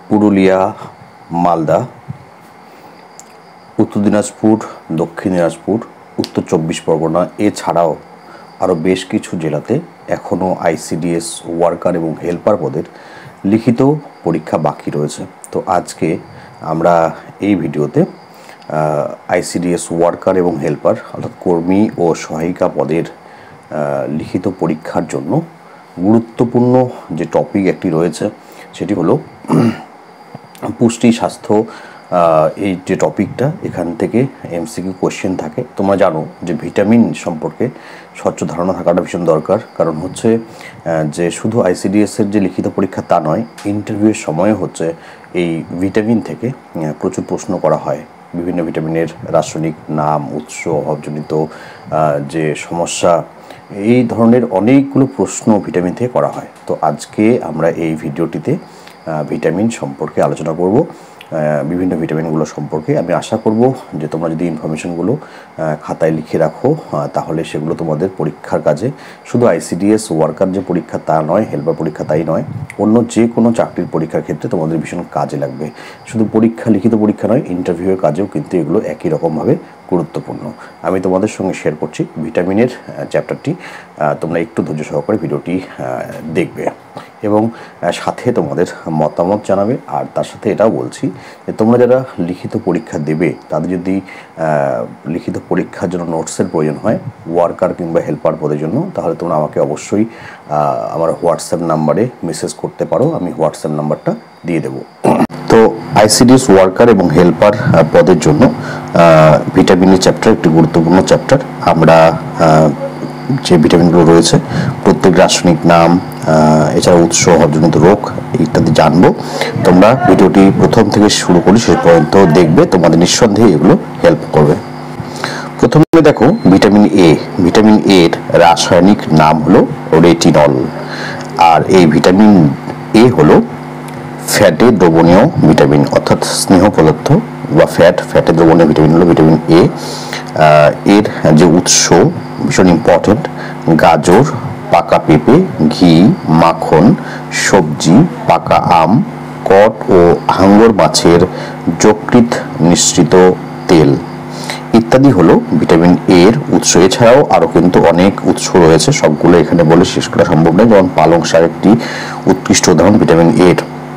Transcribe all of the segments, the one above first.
পুরুলিয়া, মালদা, উত্তর দিনাজপুর, দক্ষিণ দিনাজপুর, উত্তর 24 পরগনা এছাড়াও আরও বেশ কিছু জেলাতে এখনও আইসিডিএস ওয়ার্কার এবং হেল্পার পদের লিখিত পরীক্ষা বাকি রয়েছে। তো আজকে আমরা এই ভিডিওতে আইসিডিএস ওয়ার্কার এবং হেল্পার অর্থাৎ কর্মী ও সহায়িকা পদের লিখিত পরীক্ষার জন্য গুরুত্বপূর্ণ যে টপিক একটি রয়েছে সেটি হলো পুষ্টি স্বাস্থ্য। এই যে টপিকটা, এখান থেকে এমসিকিউ কোশ্চেন থাকে। তোমরা জানো যে ভিটামিন সম্পর্কে স্বচ্ছ ধারণা থাকাটা ভীষণ দরকার, কারণ হচ্ছে যে শুধু আইসিডিএসের যে লিখিত পরীক্ষা তা নয়, ইন্টারভিউয়ের সময় হচ্ছে এই ভিটামিন থেকে প্রচুর প্রশ্ন করা হয়। বিভিন্ন ভিটামিনের রাসায়নিক নাম, উৎস, অভাবজনিত যে সমস্যা, এই ধরনের অনেকগুলো প্রশ্ন ভিটামিন থেকে করা হয়। তো আজকে আমরা এই ভিডিওটিতে ভিটামিন সম্পর্কে আলোচনা করব, বিভিন্ন ভিটামিনগুলো সম্পর্কে। আমি আশা করব যে তোমরা যদি ইনফরমেশনগুলো খাতায় লিখে রাখো তাহলে সেগুলো তোমাদের পরীক্ষার কাজে, শুধু আইসিডিএস ওয়ার্কার যে পরীক্ষা তা নয়, হেল্পার পরীক্ষা তাই নয়, অন্য যে কোনো চাকরির পরীক্ষার ক্ষেত্রে তোমাদের ভীষণ কাজে লাগবে। শুধু পরীক্ষা, লিখিত পরীক্ষা নয়, ইন্টারভিউয়ের কাজেও কিন্তু এগুলো একই রকমভাবে গুরুত্বপূর্ণ। আমি তোমাদের সঙ্গে শেয়ার করছি ভিটামিনের চ্যাপ্টারটি। তোমরা একটু ধৈর্য সহকারে ভিডিওটি দেখবে এবং সাথে তোমাদের মতামত জানাবে। আর তার সাথে এটাও বলছি যে তোমরা যারা লিখিত পরীক্ষা দেবে, তাদের যদি লিখিত পরীক্ষার জন্য নোটসের প্রয়োজন হয় ওয়ার্কার কিংবা হেল্পার পদের জন্য, তাহলে তোমরা আমাকে অবশ্যই আমার হোয়াটসঅ্যাপ নাম্বারে মেসেজ করতে পারো। আমি হোয়াটসঅ্যাপ নাম্বারটা দিয়ে দেবো। তো আইসিডিএস ওয়ার্কার এবং হেল্পার পদের জন্য ভিটামিনের চ্যাপ্টার একটি গুরুত্বপূর্ণ চ্যাপ্টার। আমরা যে ভিটামিনগুলো রয়েছে প্রত্যেক রাসায়নিক নাম, এছাড়া উৎস, অভাবজনিত রোগ ইত্যাদি জানবো। তোমরা ভিডিওটি প্রথম থেকে শুরু করে শেষ পর্যন্ত দেখবে, তোমাদের নিঃসন্দেহে এগুলো হেল্প করবে। প্রথমে দেখো ভিটামিন এ। ভিটামিন এর রাসায়নিক নাম হলো রেটিনল। আর এই ভিটামিন এ হলো ফ্যাটে দ্রবণীয় ভিটামিন, অর্থাৎ স্নেহ পদার্থ বা ফ্যাটে দ্রবণীয় ভিটামিন হলো ভিটামিন এ। এর যে উৎস ভীষণ ইম্পর্টেন্ট: গাজর, পাকা পেঁপে, ঘি, মাখন, সবজি, পাকা আম, কড ও হাঙ্গর মাছের যকৃৎ মিশ্রিত তেল ইত্যাদি হলো ভিটামিন এর উৎস। এছাড়াও আরও কিন্তু অনেক উৎস রয়েছে, সবগুলো এখানে বলে শেষ করা সম্ভব নয়। যেমন পালং শাক একটি উৎকৃষ্ট উদাহরণ ভিটামিন এর।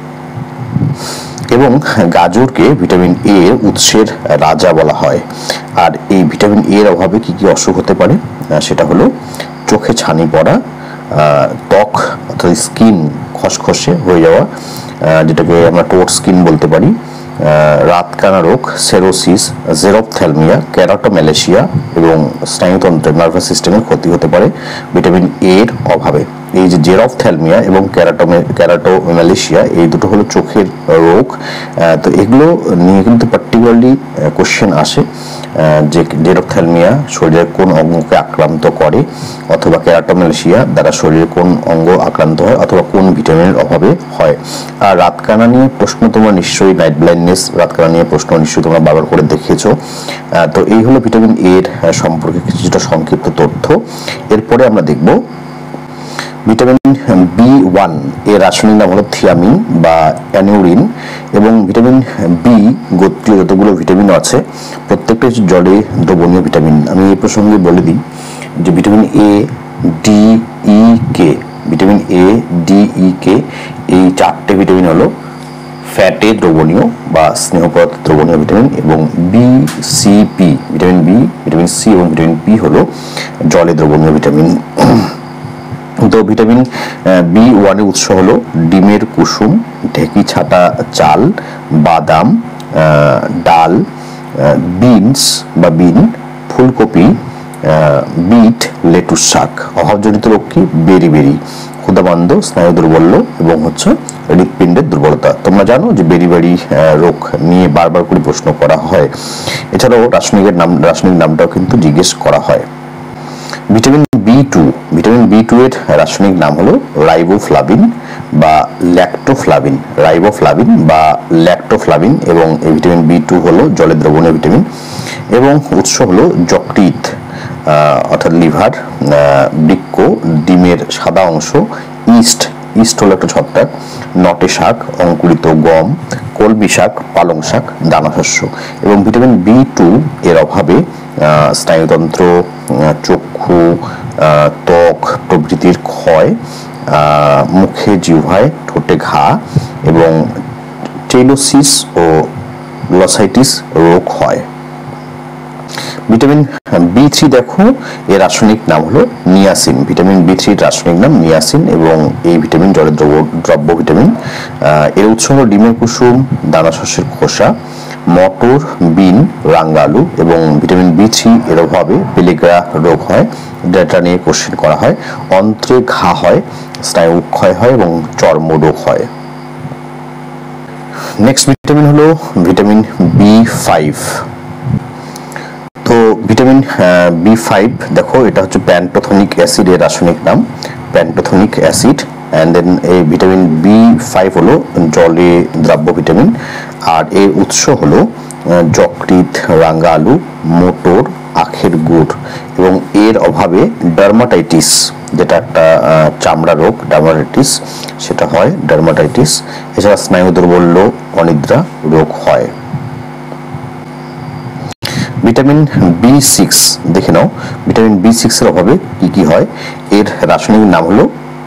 এবং গাজরকে ভিটামিন এ উৎসের রাজা বলা হয়। আর এই ভিটামিন এর অভাবে কি কি অসুখ হতে পারে সেটা হলো চোখে ছানি পড়া, ত্বক অর্থাৎ স্কিন খসখসে হয়ে যাওয়া, যেটাকে আমরা টোট স্কিন বলতে পারি, রাতকানা রোগ, সেরোসিস, জেরোপথ্যালমিয়া, ক্যারাটোম্যালেশিয়া এবং স্নায়ুতন্ত্রের নার্ভাস সিস্টেমের ক্ষতি হতে পারে ভিটামিন এর অভাবে। এই যে জেরোপথ্যালমিয়া এবং ক্যারাটোম্যালেশিয়া, এই দুটো হলো চোখের রোগ। তো এগুলো নিয়ে কিন্তু পার্টিকুলারলি কোশ্চেন আসে যে জেরোপথ্যালমিয়া শরীরের কোন অঙ্গকে আক্রান্ত করে, অথবা ক্যারাটোম্যালেশিয়া দ্বারা শরীরের কোন অঙ্গ আক্রান্ত হয়, অথবা কোন ভিটামিনের অভাবে হয়। আর রাতকানা নিয়ে প্রশ্ন তোমরা নিশ্চয়ই, নাইট ব্লাইন্ডনেস, রাতকানা নিয়ে প্রশ্ন নিশ্চয়ই তোমরা বারবার করে দেখেছো। তো এই হলো ভিটামিন এর সম্পর্কে কিছুটা সংক্ষিপ্ত তথ্য। এরপরে আমরা দেখব ভিটামিন বি1 এর রাসায়নিক নাম হলো থিয়ামিন বা অ্যানিউরিন। এবং ভিটামিন বি গোত্রীয় যতগুলো ভিটামিন আছে প্রত্যেকটা জলে দ্রবণীয় ভিটামিন। আমি এই প্রসঙ্গে বলে দিই যে vitamin A, D, E, K, vitamin A, D, E, K, এই চারটে ভিটামিন হলো ফ্যাটে দ্রবণীয় বা স্নেহ পদার্থ দ্রবণীয় ভিটামিন। এবং B, C, P, vitamin B, vitamin C এবং ভিটামিন পি হলো জলে দ্রবণীয় ভিটামিন। তো ভিটামিন বি1 এর উৎস হলো ডিমের কুসুম, ঢেকি ছাটা চাল, বাদাম, ডাল, বিনস বা বিন, ফুলকপি, বিট, লেটুস শাক। অভাবজনিত রোগ কি? বেরি, ক্ষুধামান্দ, স্নায়ু দুর্বল্য এবং হচ্ছে হৃৎপিণ্ডের দুর্বলতা। তোমরা জানো যে বেরি রোগ নিয়ে বারবার করে প্রশ্ন করা হয়। এছাড়াও রাসায়নিক নামটাও কিন্তু জিজ্ঞেস করা হয়। ভিটামিন বি2, ভিটামিন বি2 এর রাসায়নিক নাম হলো রাইবোফ্লাভিন বা ল্যাক্টোফ্লাভিন, এবং এই ভিটামিন বি2 হলো জলে দ্রবণীয় ভিটামিন। এবং উৎস হলো যকৃৎ অর্থাৎ লিভার, বৃক্ক, ডিমের সাদা অংশ, ইস্ট ইস্ট হলো একটা ছত্রাক, নটে শাক, অঙ্কুরিত গম, কলমি শাক, পালং শাক, দানাশস্য। এবং ভিটামিন B2 এর অভাবে স্নায়ুতন্ত্র, চক্ষু, ত্বক প্রভৃতির ক্ষয়, মুখে, জিহ্বায়, ঠোঁটে ঘা এবং টেলোসিস ও গ্লসাইটিস রোগ হয়। ভিটামিন B3 দেখো, এর রাসায়নিক নাম হলো নিয়াসিন। ভিটামিন B3 এর রাসায়নিক নাম নিয়াসিন এবং এই ভিটামিন জলের দ্রব্য ভিটামিন। এর উৎস হলো ডিমের কুসুম, দানাশস্যের খোসা, মটর, বিন, রাঙা আলু। এবং ভিটামিন B3 এর অভাবে পেলিগ্রা রোগ হয়, যেটা নিয়ে কোশ্চেন করা হয়। অন্ত্রে ঘা হয়, স্নায়ু ক্ষয় হয় এবং চর্মরোগ হয়। নেক্সট ভিটামিন হলো ভিটামিন B5। তো ভিটামিন B5 দেখো, এটা হচ্ছে প্যান্টোথেনিক অ্যাসিড এর রাসায়নিক নাম, প্যান্টোথেনিক অ্যাসিড। অ্যান্ড দেন এই ভিটামিন B5 হলো জলে দ্রাব্য ভিটামিন। আর এর উৎস হলো যকৃৎ, রাঙা আলু, মটর, আখের গুড়। এবং এর অভাবে ডার্মাটাইটিস, যেটা একটা চামড়া রোগ, ডার্মাটাইটিস, সেটা হয় ডার্মাটাইটিস। এছাড়া স্নায়ু দুর্বল্য, অনিদ্রা রোগ হয়। ভিটামিন B6 দেখে নাও, ভিটামিন B6 এর অভাবে কি কি হয়। এর রাসায়নিক নাম হলো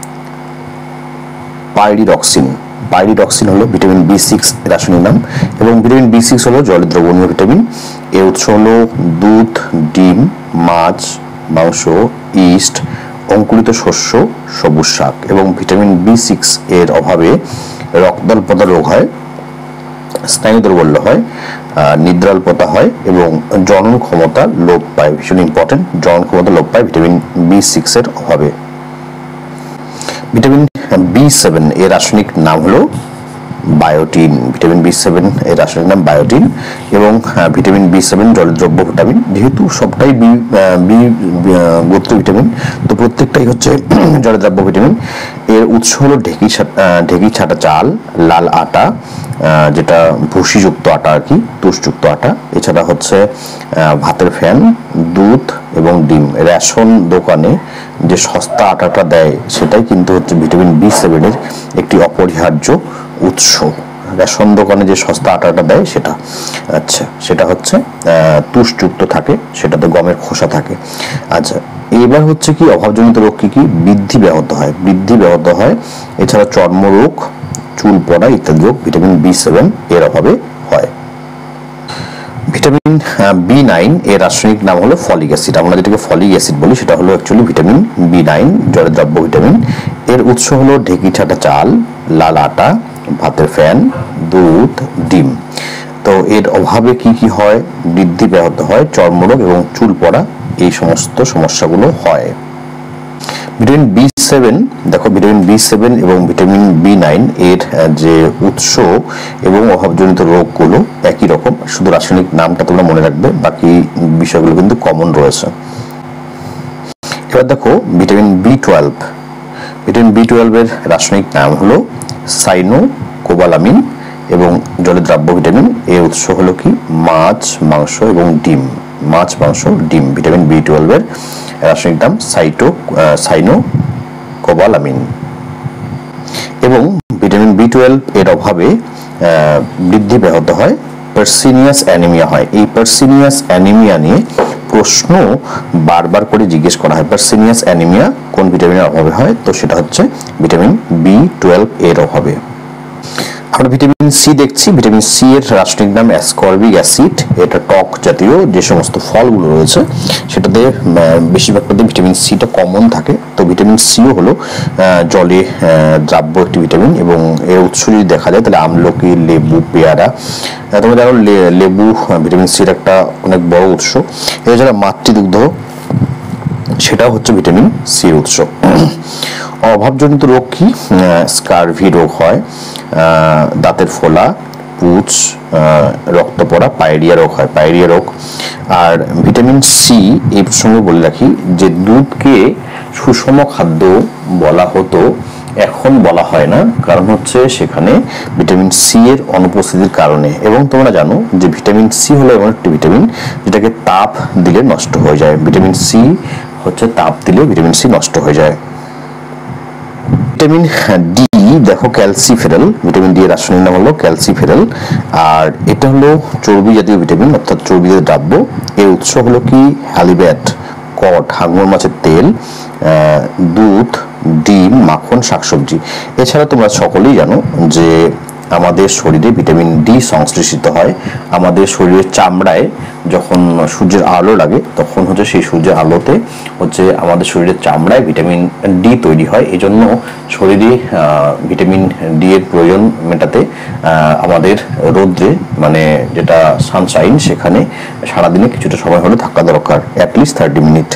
পাইরিডক্সিন। পাইরিডক্সিন হলো ভিটামিন B6 এর রাসায়নিক নাম। এবং ভিটামিন B6 হলো জলে দ্রবণীয় ভিটামিন। এর উৎস হলো দুধ, ডিম, মাছ, মাংস, ইস্ট, অঙ্কুরিত শস্য, সবুজ শাক। এবং ভিটামিন B6 এর অভাবে রক্তাল্পতা রোগ হয়, স্নায়ু দুর্বল্য হয়, নিদ্রাল্পতা হয় এবং জনন ক্ষমতা লোপ পায়। ভীষণ ইম্পর্টেন্ট, জনন ক্ষমতা লোপ পায় ভিটামিন B6 এর অভাবে। ভিটামিন B7 এর রাসায়নিক নাম হলো বায়োটিন। ভিটামিন B7 এর রাসায়নিক নাম বায়োটিন। এবং ভিটামিন B7 জলের দ্রব্য ভিটামিন। যেহেতু সবটাই বি গোত্র ভিটামিন, তো প্রত্যেকটাই হচ্ছে জলের দ্রব্য ভিটামিন। এর উৎস হলো ঢেঁকি ছাটা চাল, লাল আটা, যেটা ভুসিযুক্ত আটা আর কি, তুষযুক্ত আটা। এছাড়া হচ্ছে ভাতের ফ্যান, দুধ এবং ডিম। রেশন দোকানে যে সস্তা আটাটা দেয়, সেটাই কিন্তু হচ্ছে ভিটামিন B7 এর একটি অপরিহার্য উৎস। রেশন দোকানে যে সস্তা আটাটা দেয় সেটা, আচ্ছা, সেটা হচ্ছে তুষযুক্ত থাকে, সেটাতে গমের খোসা থাকে। আচ্ছা, এবার হচ্ছে কি অভাবজনিত রোগ কি কি? বৃদ্ধি ব্যাহত হয়। এছাড়া চর্মরোগ, চুল পড়া ইত্যাদি রোগ ভিটামিন B7 এর অভাবে হয়। ভিটামিন B9 এর রাসায়নিক নাম হলো ফলিক অ্যাসিড। আমরা যেটাকে ফলিক অ্যাসিড বলি, সেটা হলো অ্যাকচুয়ালি ভিটামিন B9, জলের দ্রব্য ভিটামিন। এর উৎস হলো ঢেঁকি ছাটা চাল, লাল আটা, ভাতের ফ্যান, দুধ, ডিম। তো এর অভাবে কি কি হয়? বৃদ্ধি ব্যাহত হয়, চর্মরোগ এবং চুল পড়া, এই সমস্ত সমস্যাগুলো হয়। ভিটামিন B7 দেখো, ভিটামিন B7 এবং ভিটামিন B9 এর যে উৎস এবং অভাবজনিত রোগগুলো একই রকম, শুধু রাসায়নিক নামটা তোমরা মনে রাখবে, বাকি বিষয়গুলো কিন্তু কমন রয়েছে। এবার দেখো ভিটামিন B12। ভিটামিন B12 এর রাসায়নিক নাম হলো সাইনোকোবালামিন এবং জলে দ্রাব্য ভিটামিন। এর উৎস হলো কি? মাছ, মাংস এবং ডিম। মাছ, মাংস, ডিম। ভিটামিন B12 এর রাসায়নিক নাম সাইনোকোবালামিন। এবং ভিটামিন B12 এর অভাবে বৃদ্ধি ব্যাহত হয়, পার্সিনিয়াস অ্যানিমিয়া হয়। এই পার্সিনিয়াস অ্যানিমিয়া নিয়ে প্রশ্ন বারবার করে জিজ্ঞেস করা হয়। পার্সিনিয়াস অ্যানিমিয়া কোন ভিটামিনের অভাবে হয়? তো সেটা হচ্ছে ভিটামিন B12 এর অভাবে। আমরা ভিটামিন সি দেখছি। ভিটামিন সি এর রাসায়নিক নাম অ্যাসকর্বিক অ্যাসিড। এটা টক জাতীয় যে সমস্ত ফলগুলো রয়েছে, সেটাতে বেশিরভাগটাতে ভিটামিন সিটা কমন থাকে। তো ভিটামিন সিও হলো জলে দ্রাব্য একটি ভিটামিন। এবং এর উৎস যদি দেখা যায়, তাহলে আমলকি, লেবু, পেয়ারা। তোমরা দেখো লেবু ভিটামিন সির একটা অনেক বড় উৎস। এছাড়া মাতৃদুগ্ধ, সেটাও হচ্ছে ভিটামিন সি এর উৎস। অভাবজনিত রোগ কি? স্কারভি রোগ হয়, দাঁতের ফোলা, পুঁজ, রক্ত পড়া, পায়রিয়া রোগ হয়, পায়রিয়া রোগ। আর ভিটামিন সি এই প্রসঙ্গে বলে রাখি যে দুধকে সুষম খাদ্য বলা হতো, এখন বলা হয় না। কারণ হচ্ছে সেখানে ভিটামিন সি এর অনুপস্থিতির কারণে। এবং তোমরা জানো যে ভিটামিন সি হলো এমন একটি ভিটামিন যেটাকে তাপ দিলে নষ্ট হয়ে যায়। ভিটামিন সি হচ্ছে তাপ দিলে ভিটামিন সি নষ্ট হয়ে যায়। ভিটামিন ডি, দেখো ক্যালসিফেরল, ভিটামিন ডি এর রাসায়নিক নাম হলো ক্যালসিফেরল। আর এটা হলো চর্বি জাতীয় ভিটামিন, অর্থাৎ চর্বি জাতীয় দ্রব্য। এর উৎস হলো কি হ্যালিব্যাট, কড, হাঙর মাছের তেল, দুধ, ডিম, মাখন, শাকসবজি। এছাড়া তোমরা সকলেই জানো যে আমাদের শরীরে ভিটামিন ডি সংশ্লেষিত হয় আমাদের শরীরের চামড়ায়। যখন সূর্যের আলো লাগে তখন হচ্ছে সেই সূর্যের আলোতে হচ্ছে আমাদের শরীরের চামড়ায় ভিটামিন ডি তৈরি হয়। এই জন্য শরীরে ভিটামিন ডি এর প্রয়োজন মেটাতে আমাদের রৌদ্রে, মানে যেটা সানশাইন, সেখানে সারাদিনে কিছুটা সময় হলে থাকা দরকার, অ্যাটলিস্ট 30 মিনিট।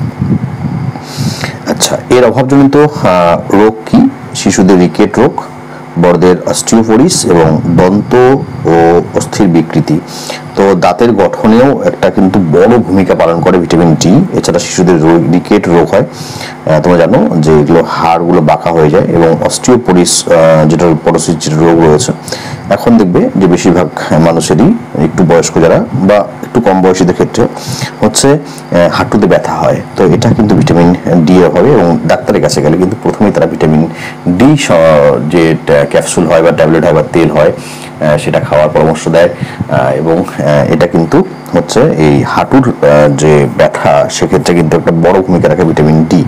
আচ্ছা, এর অভাবজনিত রোগ কি? শিশুদের রিকেট রোগ, বড়দের অস্টিওপোরিস এবং দন্ত ও অস্থির বিকৃতি। তো দাঁতের গঠনেও একটা কিন্তু বড় ভূমিকা পালন করে ভিটামিন ডি। এছাড়া শিশুদের রিকেট রোগ হয়, তোমরা জানো যে এগুলো হাড়গুলো বাঁকা হয়ে যায়। এবং অস্টিওপোরিস যেটা পরশির রোগ রয়েছে, এখন দেখবে যে বেশিরভাগ মানুষেরই, একটু বয়স্ক যারা বা একটু কম বয়সীদের ক্ষেত্রে হচ্ছে হাঁটুতে ব্যথা হয়। তো এটা কিন্তু ভিটামিন ডি এর অভাবে। এবং ডাক্তারের কাছে গেলে কিন্তু প্রথমেই তারা ভিটামিন ডি যে ক্যাপসুল হয় বা ট্যাবলেট হয় বা তেল হয় সেটা খাওয়ার পরামর্শ দেয়। এবং এটা কিন্তু হচ্ছে এই হাঁটুর যে ব্যথা, সেক্ষেত্রে কিন্তু একটা বড় ভূমিকা রাখে ভিটামিন ডি।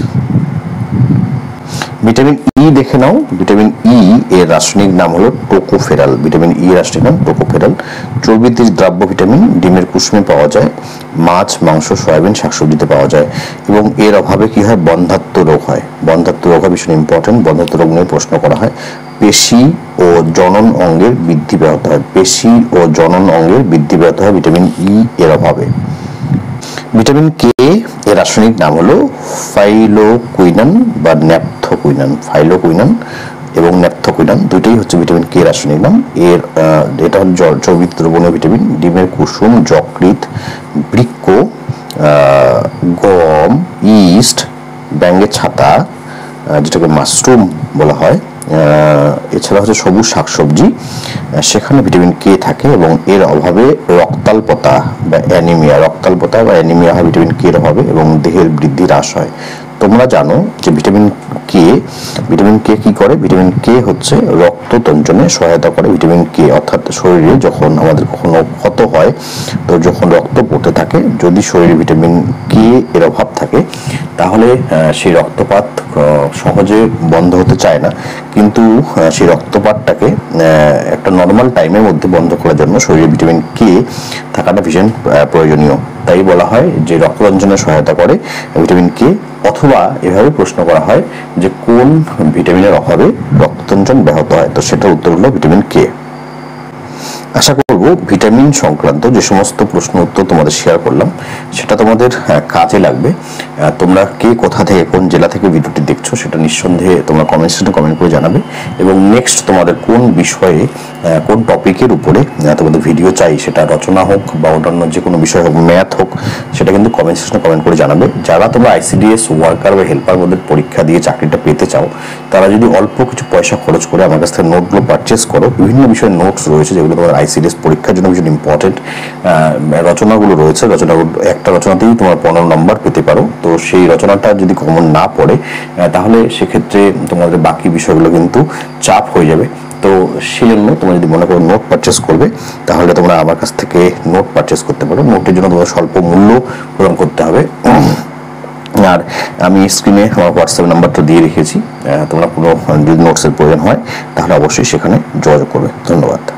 ভিটামিন ই দেখে নাও। ভিটামিন ই এর রাসায়নিক নাম হলো টোকোফেরল। ভিটামিন ই এর রাসায়নিক নাম টোকোফেরল। চর্বির দ্রাব্য ভিটামিন ডিমের কুসুমে পাওয়া যায়, মাছ, মাংস, সয়াবিন, শাকসবজিতে পাওয়া যায়। এবং এর অভাবে কি হয়? বন্ধ্যাত্ব রোগ হয়। বন্ধ্যাত্ব রোগ হয় ভীষণ ইম্পর্টেন্ট। বন্ধ্যাত্ব রোগ নিয়ে প্রশ্ন করা হয়। পেশি ও জনন অঙ্গের বৃদ্ধি ব্যাহত হয়। পেশি ও জনন অঙ্গের বৃদ্ধি ব্যাহত হয় ভিটামিন ই এর অভাবে। ভিটামিন কে এর রাসায়নিক নাম হলো ফাইলোকুইনান বা ন্যাপথোকুইনান। ফাইলোকুইনান এবং ন্যাপথোকুইনান দুটোই হচ্ছে ভিটামিন কে রাসায়নিক নাম। এর এটা হল চর্বিত দ্রবণীয় ভিটামিন। ডিমের কুসুম, যকৃৎ, বৃক্ক, গম, ইস্ট, ব্যাঙের ছাতা যেটাকে মাশরুম বলা হয়, এছাড়া হচ্ছে সবুজ শাকসবজি, সেখানে ভিটামিন কে থাকে। এবং এর অভাবে রক্তাল্পতা বা অ্যানিমিয়া হয় ভিটামিন কে এর অভাবে, এবং দেহের বৃদ্ধি হ্রাস হয়। তোমরা জানো যে ভিটামিন কে কি করে? ভিটামিন কে হচ্ছে রক্ত তঞ্চনে সহায়তা করে। ভিটামিন কে অর্থাৎ শরীরে যখন আমাদের কখনো ক্ষত হয়, তো যখন রক্ত পড়তে থাকে, যদি শরীরে ভিটামিন কে এর অভাব থাকে তাহলে সেই রক্তপাত সহজে বন্ধ হতে চায় না। কিন্তু সেই রক্তপাতটাকে একটা নর্মাল টাইমের মধ্যে বন্ধ করার জন্য শরীরে ভিটামিন কে থাকাটা ভীষণ প্রয়োজনীয়। তাই বলা হয় যে রক্ততঞ্চনে সহায়তা করে ভিটামিন কে। অথবা এভাবে প্রশ্ন করা হয় যে কোন ভিটামিনের অভাবে রক্ততঞ্চন ব্যাহত হয়, তো সেটার উত্তর হলো ভিটামিন কে। আশা করব ভিটামিন সংক্রান্ত যে সমস্ত প্রশ্ন উত্তর তোমাদের শেয়ার করলাম সেটা তোমাদের কাজে লাগবে। তোমরা কে কোথা থেকে, কোন জেলা থেকে ভিডিওটি দেখছো সেটা নিঃসন্দেহে তোমরা কমেন্ট সেকশনে কমেন্ট করে জানাবে। এবং নেক্সট তোমাদের কোন বিষয়ে, কোন টপিকের উপরে তোমাদের ভিডিও চাই, সেটা রচনা হোক বা অন্যান্য যে কোনো বিষয় হোক, ম্যাথ হোক, সেটা কিন্তু কমেন্ট সেকশনে কমেন্ট করে জানাবে। যারা তোমরা আইসিডিএস ওয়ার্কার বা হেল্পার পদের পরীক্ষা দিয়ে চাকরিটা পেতে চাও, তারা যদি অল্প কিছু পয়সা খরচ করে আমার কাছ থেকে নোটগুলো পারচেস করো, বিভিন্ন বিষয়ের নোটস রয়েছে যেগুলো তোমার আইসিডিএস পরীক্ষার জন্য ভীষণ ইম্পর্টেন্ট। রচনাগুলো রয়েছে, রচনাগুলো একটা রচনাতেই তোমার 15 নম্বর পেতে পারো। তো সেই রচনাটা যদি কমন না পড়ে তাহলে সেক্ষেত্রে তোমাদের বাকি বিষয়গুলো কিন্তু চাপ হয়ে যাবে। তো সেই জন্য তোমরা যদি মনে করো নোট পারচেস করবে, তাহলে তোমরা আমার কাছ থেকে নোট পারচেস করতে পারো। নোটের জন্য তোমাদের স্বল্প মূল্য প্রদান করতে হবে। আর আমি স্ক্রিনে আমার হোয়াটসঅ্যাপ নাম্বারটা দিয়ে রেখেছি। তোমরা কোনো যদি নোটসের প্রয়োজন হয় তাহলে অবশ্যই সেখানে যোগাযোগ করবে। ধন্যবাদ।